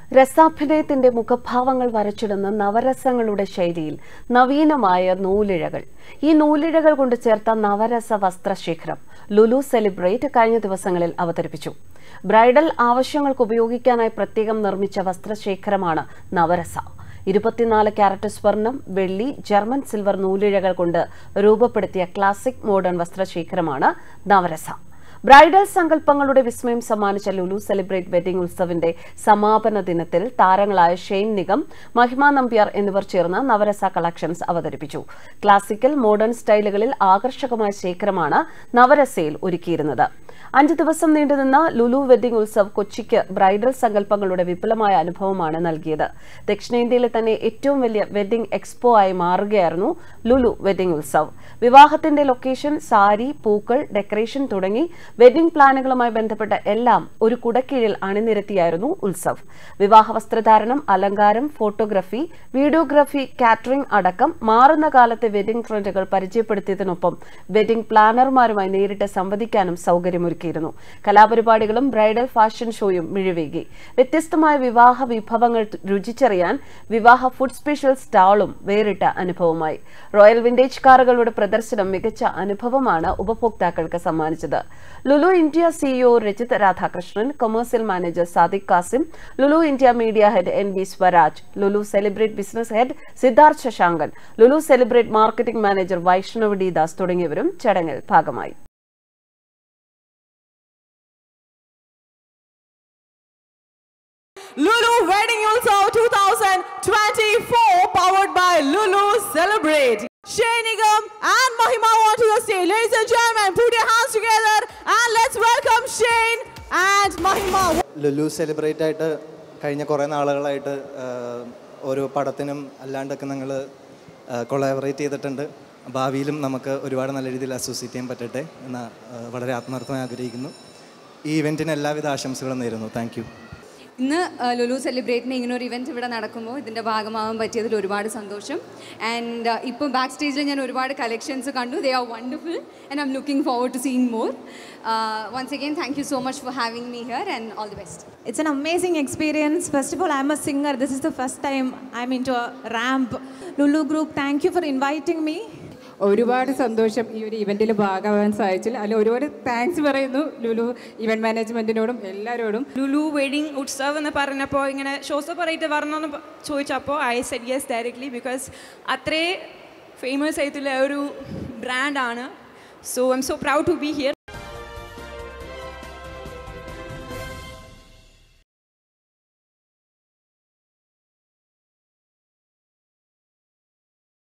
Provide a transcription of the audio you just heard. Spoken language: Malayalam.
രസാഭിനയത്തിന്റെ മുഖഭാവങ്ങൾ വരച്ചിടുന്ന നവരസങ്ങളുടെ ശൈലിയിൽ നവീനമായ നൂലിഴകൾ. ഈ നൂലിഴകൾ കൊണ്ട് ചേർത്ത നവരസ വസ്ത്രശേഖരം ലുലു സെലിബ്രേറ്റ് കഴിഞ്ഞ ദിവസങ്ങളിൽ അവതരിപ്പിച്ചു. ബ്രൈഡൽ ആവശ്യങ്ങൾക്ക് ഉപയോഗിക്കാനായി പ്രത്യേകം നിർമ്മിച്ച വസ്ത്രശേഖരമാണ് നവരസ. 24 കാരറ്റ് സ്വർണം, വെള്ളി, ജർമ്മൻ സിൽവർ നൂലിഴകൾ കൊണ്ട് രൂപപ്പെടുത്തിയ ക്ലാസിക് മോഡേൺ വസ്ത്രശേഖരമാണ് നവരസ. ബ്രൈഡൽ സങ്കല്പങ്ങളുടെ വിസ്മയം സമ്മാനിച്ച ലുലു സെലിബ്രേറ്റ് വെഡിംഗ് ഉത്സവിന്റെ സമാപന ദിനത്തിൽ താരങ്ങളായ ഷെയ്ൻ നിഗം, മഹിമ നമ്പ്യാർ എന്നിവർ ചേർന്ന് നവരസ കളക്ഷൻസ് അവതരിപ്പിച്ചു. ക്ലാസിക്കൽ മോഡേൺ സ്റ്റൈലുകളിൽ ആകർഷകമായ ശേഖരമാണ് നവരസയിൽ ഒരുക്കിയിരുന്നത്. 5 ദിവസം നീണ്ടുനിന്ന ലുലു വെഡിംഗ് ഉത്സവ് കൊച്ചിക്ക് ബ്രൈഡൽ സങ്കല്പങ്ങളുടെ വിപുലമായ അനുഭവമാണ് നൽകിയത്. ദക്ഷിണേന്ത്യയിലെ തന്നെ ഏറ്റവും വലിയ വെഡിംഗ് എക്സ്പോ ആയി മാറുകയായിരുന്നു ലുലു വെഡിംഗ് ഉത്സവ്. വിവാഹത്തിന്റെ ലൊക്കേഷൻ, സാരി, പൂക്കൾ, ഡെക്കറേഷൻ തുടങ്ങി വെഡിംഗ് പ്ലാനുകളുമായി ബന്ധപ്പെട്ട എല്ലാം ഒരു കുടക്കീഴിൽ അണിനിരത്തിയായിരുന്നു ഉത്സവ്. വിവാഹ വസ്ത്രധാരണം, അലങ്കാരം, ഫോട്ടോഗ്രഫി, വീഡിയോഗ്രഫി, കാറ്ററിംഗ് അടക്കം മാറുന്ന കാലത്തെ വെഡിംഗ് ട്രെൻഡുകൾ പരിചയപ്പെടുത്തിയതിനൊപ്പം വെഡിംഗ് പ്ലാനർമാരുമായി നേരിട്ട് സംവദിക്കാനും സൗകര്യമൊരുക്കിയിരുന്നു. കലാപരിപാടികളും ബ്രൈഡൽ ഫാഷൻ ഷോയും മിഴിവേകി. വ്യത്യസ്തമായ വിവാഹ വിഭവങ്ങൾ രുചിച്ചറിയാൻ വിവാഹ ഫുഡ് സ്പെഷ്യൽ സ്റ്റാളും വേറിട്ട അനുഭവമായി. റോയൽ വിന്റേജ് കാറുകളുടെ പ്രദർശനം മികച്ച അനുഭവമാണ് ഉപഭോക്താക്കൾക്ക് സമ്മാനിച്ചത്. Lulu India CEO Rajith Radhakrishnan, commercial manager Sadiq Kasim, Lulu India media head NB Swaraj, Lulu celebrate business head Siddharth Sasankan, Lulu celebrate marketing manager Vaishnav D Das തുടങ്ങിയവരും ചടങ്ങിൽ ഭാഗമായി. Lulu Wedding Ulsav 2024 powered by Lulu Celebrate. Shane Nigam and Mahima want to stay. Ladies and gentlemen, put your hands together and let's welcome Shane and Mahima. Lulu Celebrate ആയിട്ട് കഴിഞ്ഞ കുറേ നാളുകളായിട്ട് ഓരോ പടത്തിനും അല്ലാണ്ടൊക്കെ ഞങ്ങൾ കൊളാബറേറ്റ് ചെയ്തിട്ടുണ്ട്. ഭാവിയിലും നമുക്ക് ഒരുപാട് നല്ല രീതിയിൽ അസോസിയേറ്റ് ചെയ്യാൻ പറ്റട്ടെ എന്ന് വളരെ ആത്മാർത്ഥമായി ആഗ്രഹിക്കുന്നു. ഈ ഇവൻറ്റിന് എല്ലാവിധ ആശംസകളും നേരുന്നു. Thank you. ഇന്ന് ലുലു സെലിബ്രേറ്റിന് ഇങ്ങനൊരു ഇവൻറ്റ് ഇവിടെ നടക്കുമ്പോൾ ഇതിൻ്റെ ഭാഗമാകാൻ പറ്റിയതിൽ ഒരുപാട് സന്തോഷം. ആൻഡ് ഇപ്പോൾ ബാക്ക് സ്റ്റേജിൽ ഞാൻ ഒരുപാട് കളക്ഷൻസ് കണ്ടു. They are wonderful and I'm looking forward to seeing more. Once again, thank you so much for having me here and all the best. It's an amazing experience. First of all, I'm a singer. This is the first time I'm into a ramp. Lulu Group, thank you for inviting me. ഒരുപാട് സന്തോഷം ഈ ഒരു ഇവൻറ്റിൽ ഭാഗമാകാൻ സാധിച്ചില്ല. അതിൽ ഒരുപാട് താങ്ക്സ് പറയുന്നു ലുലു ഇവൻറ്റ് മാനേജ്മെൻറ്റിനോടും എല്ലാവരോടും. ലുലു വെഡിങ് ഉത്സവ് എന്ന് പറഞ്ഞപ്പോൾ ഇങ്ങനെ ഷോസോപ്പറായിട്ട് വരണമെന്ന് ചോദിച്ചപ്പോൾ I said yes directly because അത്രേ ഫേമസ് ആയിട്ടുള്ള ഒരു ബ്രാൻഡാണ്. So I'm so proud to be here.